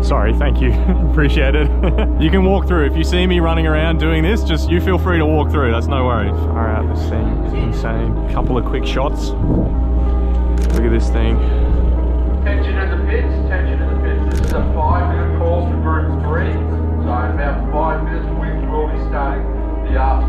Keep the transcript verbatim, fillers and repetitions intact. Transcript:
Sorry, thank you. Appreciate it. You can walk through. If you see me running around doing this, just you feel free to walk through. That's no worries. Far out, this thing is insane. Couple of quick shots. Look at this thing. Tension in the pits, tension in the pits. This is a five